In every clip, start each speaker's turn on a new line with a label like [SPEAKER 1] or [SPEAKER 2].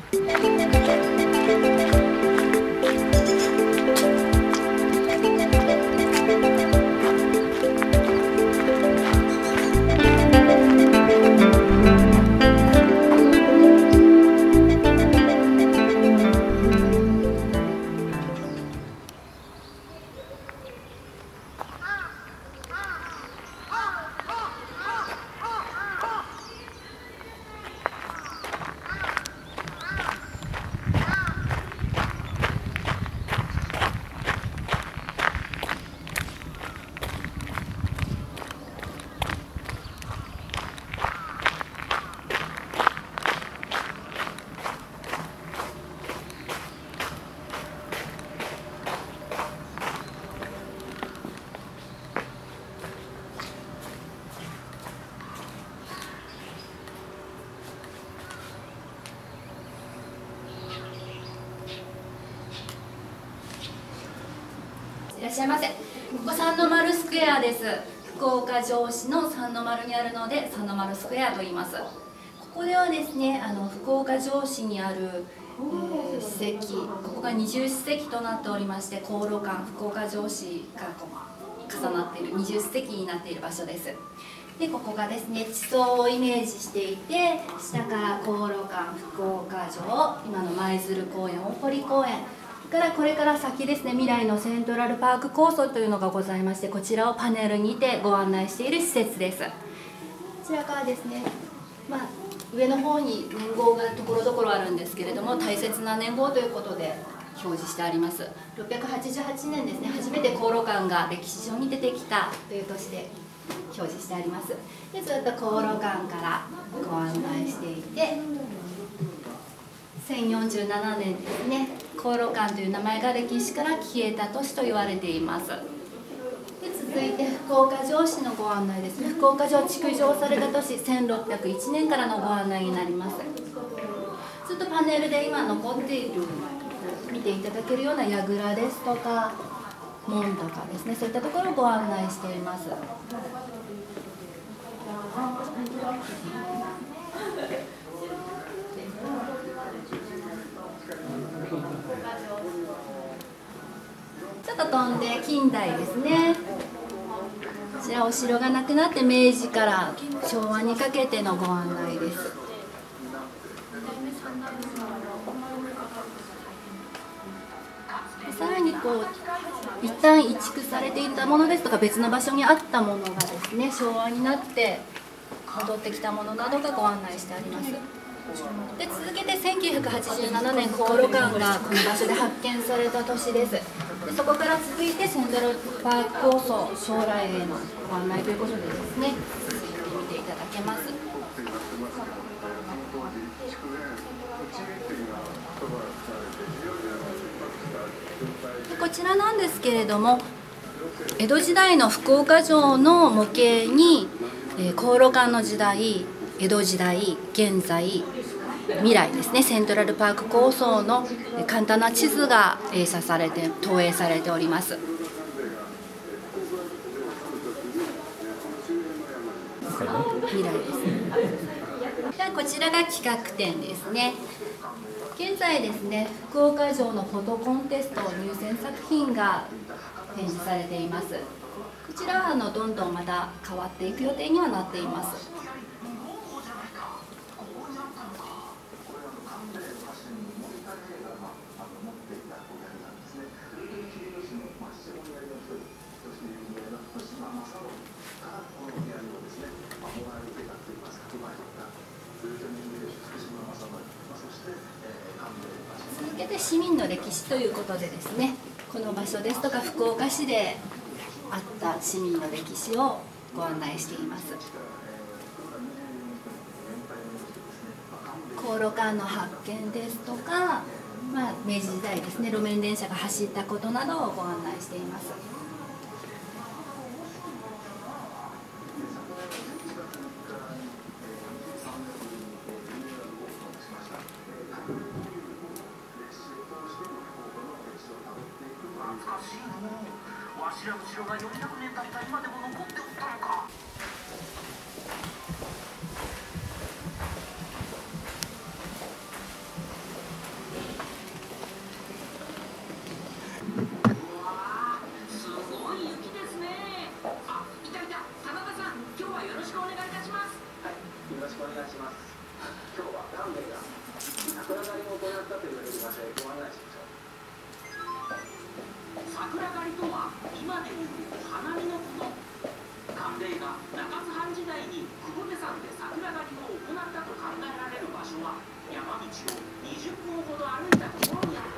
[SPEAKER 1] いらっしゃいませ。ここ三の丸スクエアです。福岡城市の三の丸にあるので三の丸スクエアと言います。ここではですね、福岡城市にある、史跡、ここが二十史跡となっておりまして、航路館、福岡城市が重なっている二十史跡になっている場所です。でここがですね、地層をイメージしていて、下から航路館、福岡城、今の舞鶴公園、大堀公園からこれから先ですね、未来のセントラルパーク構想というのがございまして、こちらをパネルにてご案内している施設です。こちらからですね、上の方に年号がところどころあるんですけれども、大切な年号ということで表示してあります。688年ですね、初めて航路館が歴史上に出てきたという年で表示してあります。でずっと航路館からご案内していて、1047年ですね、航路館という名前が歴史から消えた年と言われています。で続いて福岡城市のご案内ですね。福岡城築城された年1601年からのご案内になります。ずっとパネルで今残っている見ていただけるような櫓ですとか門とかですね、そういったところをご案内しています。ちょっと飛んで近代ですね。こちらお城がなくなって明治から昭和にかけてのご案内です。さらに一旦移築されていたものですとか別の場所にあったものがですね、昭和になって戻ってきたものなどがご案内してあります。で続けて1987年航路館がこの場所で発見された年です。でそこから続いてセントラルパーク構想将来へのご案内ということでですね、続いて見ていただけます。でこちらなんですけれども、江戸時代の福岡城の模型に航路館の時代、江戸時代、現在、未来ですね、セントラルパーク構想の簡単な地図が映写されて投影されております。未来ですね。ではこちらが企画展ですね。現在ですね、福岡城のフォトコンテスト入選作品が展示されています。こちらはどんどんまた変わっていく予定にはなっています。続けて市民の歴史ということでですね、この場所ですとか福岡市であった市民の歴史をご案内しています。航路館の発見ですとか、明治時代ですね、路面電車が走ったことなどをご案内しています。
[SPEAKER 2] わしらの城が400年経った今でも残っておったのか。 今日はランウェイが桜狩りを行ったと言われる場所へご案内しましょう。桜狩りとは今でいう花見のこと。官兵衛が中津藩時代に久保手山で桜狩りを行ったと考えられる場所は山道を20分ほど歩いたところにある。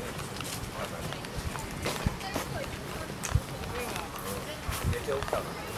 [SPEAKER 3] 寝て起きたの。